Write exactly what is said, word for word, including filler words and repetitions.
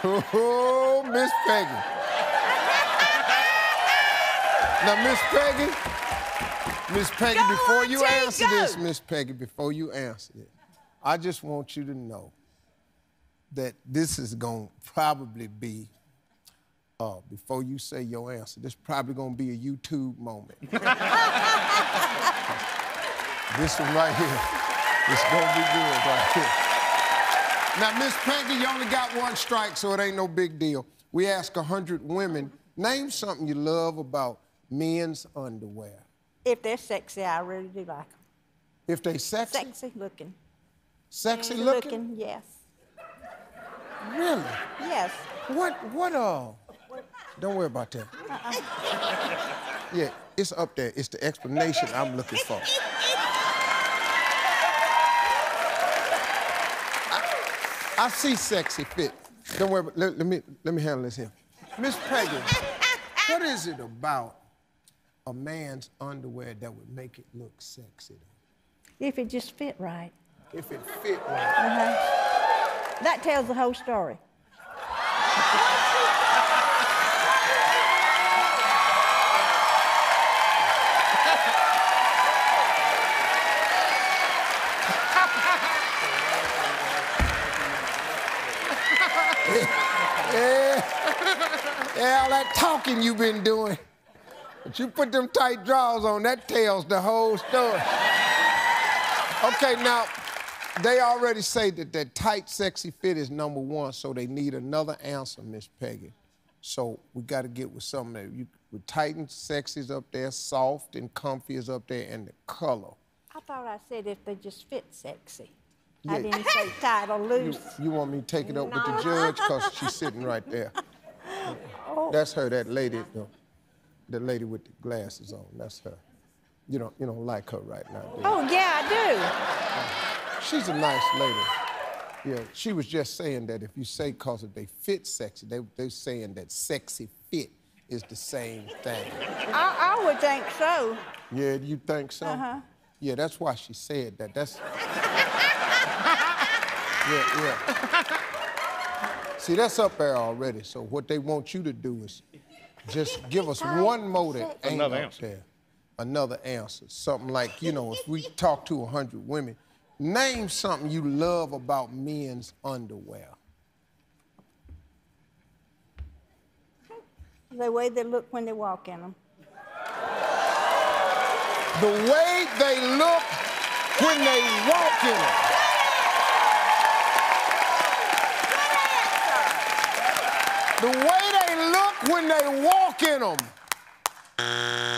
Oh, Miss Peggy. Now, Miss Peggy, Miss Peggy, go before on, you Jay, answer go. this, Miss Peggy, before you answer it, I just want you to know that this is going to probably be, uh, before you say your answer, this is probably going to be a YouTube moment. This one right here, it's going to be good right here. Now, Miss Peggy, you only got one strike, so it ain't no big deal. We ask a hundred women, name something you love about men's underwear. If they're sexy, I really do like them. If they sexy? Sexy looking. Sexy Sexy looking? looking, yes. Really? Yes. What, what, uh, don't worry about that. Uh-uh. Yeah, it's up there. It's the explanation I'm looking for. I see sexy fit. Don't worry, about, let, let, me, let me handle this here. Miss Peggy, what is it about a man's underwear that would make it look sexy? If it just fit right. If it fit right. Uh-huh. That tells the whole story. Yeah, yeah, all that talking you've been doing. But you put them tight drawers on, that tells the whole story. Okay, now, they already say that that tight, sexy fit is number one, so they need another answer, Miss Peggy. So we got to get with something that you, with tight and sexy is up there, soft and comfy is up there, and the color. I thought I said if they just fit sexy. Yeah. I didn't say tight or loose. You, you want me to take it up no. with the judge? Because she's sitting right there. Oh. That's her, that lady, the, the lady with the glasses on. That's her. You don't, you don't like her right now, do you? Oh, yeah, I do. Uh, she's a nice lady. Yeah, she was just saying that if you say because if they fit sexy, they, they're saying that sexy fit is the same thing. I, I would think so. Yeah, you think so? Uh-huh. Yeah, that's why she said that. That's... Yeah, yeah. See, that's up there already. So what they want you to do is just give us one more that ain't Another up answer. there. Another answer. Something like, you know, if we talk to a hundred women, name something you love about men's underwear. The way they look when they walk in them. The way they look when they walk in them. The way they look when they walk in them.